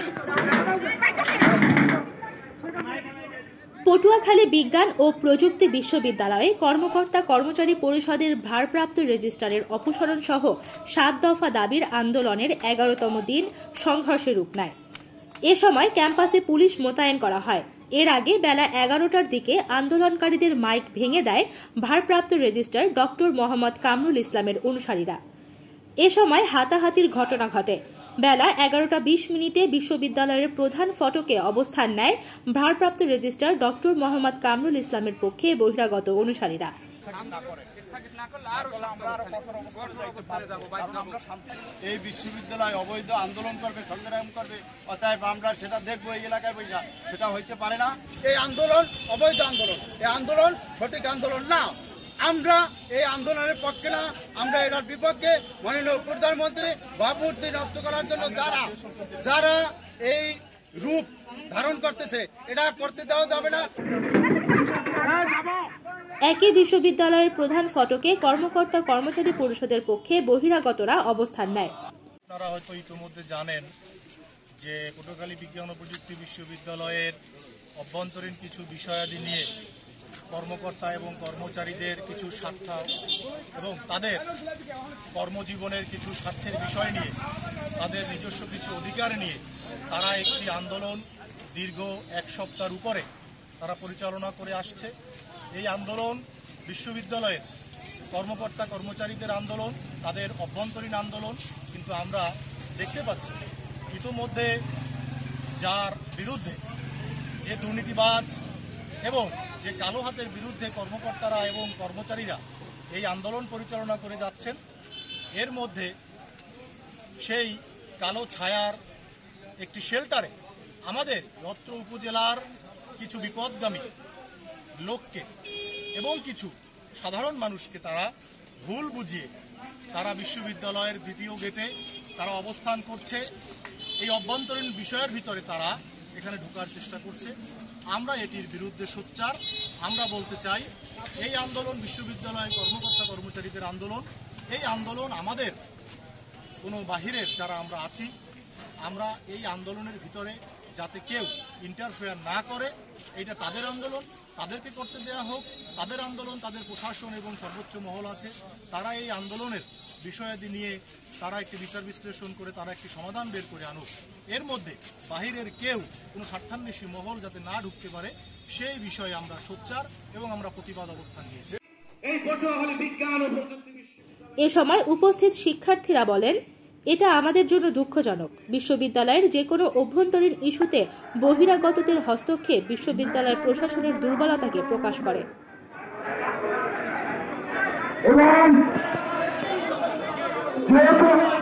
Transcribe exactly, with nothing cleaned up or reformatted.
পটুয়াখালী বিজ্ঞান ও প্রযুক্তি বিশ্ববিদ্যালয়ে কর্মকর্তা কর্মচারী পরিষদের ভারপ্রাপ্ত রেজিস্ট্রারের অপসারণ সহ সাত দফা দাবির আন্দোলনের এগারোতম দিন সংঘর্ষে রূপ নেয়। এ সময় ক্যাম্পাসে পুলিশ মোতায়েন করা হয়। এর আগে বেলা এগারোটার দিকে আন্দোলনকারীদের মাইক ভেঙে দেয় ভারপ্রাপ্ত রেজিস্ট্রার ডক্টর মোহাম্মদ কামরুল ইসলামের অনুসারীরা। এ সময় হাতাহাতির ঘটনা ঘটে। বেলা এগারোটা বিশ মিনিটে বিশ্ববিদ্যালয়ের প্রধান ফটকে অবস্থান নেয় ভারপ্রাপ্ত রেজিস্ট্রার ডক্টর মোহাম্মদ কামরুল ইসলামের পক্ষে বহিরাগত অনুসারীরা। এই বিশ্ববিদ্যালয় অবৈধ আন্দোলন করবে, সংগ্রাম করবে, অতএব আমরা সেটা দেখবো এই এলাকায় বৈঠা, সেটা হইতে পারে না। এই আন্দোলন অবৈধ আন্দোলন, এই আন্দোলন সঠিক আন্দোলন না। আমরা এই আন্দোলনের পক্ষে না, আমরা এটার বিপক্ষে। মাননীয় প্রধানমন্ত্রী ভাবমূর্তি নষ্ট করার জন্য যারা যারা এই রূপ ধারণ করতেছে, এটা করতে দেওয়া যাবে না। একই বিশ্ববিদ্যালয়ের প্রধান ফটকে কর্মকর্তা কর্মচারী পরিষদের পক্ষে বহিরাগতরা অবস্থান নেয়। আপনারা হয়তো ইতিমধ্যে জানেন যে পটুয়াখালী বিজ্ঞান ও প্রযুক্তি বিশ্ববিদ্যালয়ের অভ্যন্তরীণ কিছু বিষয়াদি নিয়ে কর্মকর্তা এবং কর্মচারীদের কিছু স্বার্থ এবং তাদের কর্মজীবনের কিছু স্বার্থের বিষয় নিয়ে, তাদের নিজস্ব কিছু অধিকার নিয়ে তারা একটি আন্দোলন দীর্ঘ এক সপ্তাহের উপরে তারা পরিচালনা করে আসছে। এই আন্দোলন বিশ্ববিদ্যালয়ের কর্মকর্তা কর্মচারীদের আন্দোলন, তাদের অভ্যন্তরীণ আন্দোলন। কিন্তু আমরা দেখতে পাচ্ছি ইতোমধ্যে যার বিরুদ্ধে, যে দুর্নীতিবাজ এবং যে কালো হাতের বিরুদ্ধে কর্মকর্তারা এবং কর্মচারীরা এই আন্দোলন পরিচালনা করে যাচ্ছেন, এর মধ্যে সেই কালো ছায়ার একটি শেল্টারে আমাদের অত্র উপজেলার কিছু বিপদগামী লোককে এবং কিছু সাধারণ মানুষকে তারা ভুল বুঝিয়ে তারা বিশ্ববিদ্যালয়ের দ্বিতীয় গেটে তারা অবস্থান করছে। এই অভ্যন্তরীণ বিষয়ের ভিতরে তারা এখানে ঢোকার চেষ্টা করছে। আমরা এটির বিরুদ্ধে সোচ্চার। আমরা বলতে চাই, এই আন্দোলন বিশ্ববিদ্যালয়ের কর্মকর্তা কর্মচারীদের আন্দোলন। এই আন্দোলন আমাদের কোনো বাহিরের যারা আমরা আছি, আমরা এই আন্দোলনের ভিতরে যাতে কেউ ইন্টারফেয়ার না করে, এটা তাদের আন্দোলন, তাদেরকে করতে দেওয়া হোক। তাদের আন্দোলন, তাদের প্রশাসন এবং সর্বোচ্চ মহল আছে, তারা এই আন্দোলনের বিষয়াদি নিয়ে তারা একটি বিচার বিশ্লেষণ করে তারা একটি সমাধান বের করে আনুক। এর মধ্যে বাহিরের কেউ কোনো স্বার্থান্বেষী মহল যাতে না ঢুকতে পারে, সেই বিষয়ে আমরা সোচ্চার এবং আমরা প্রতিবাদ অবস্থান নিয়েছি। এ সময় উপস্থিত শিক্ষার্থীরা বলেন, এটা আমাদের জন্য দুঃখজনক। বিশ্ববিদ্যালয়ের যে কোনো অভ্যন্তরীণ ইস্যুতে বহিরাগতদের হস্তক্ষেপ বিশ্ববিদ্যালয় প্রশাসনের দুর্বলতাকে প্রকাশ করে। এবং যেহেতু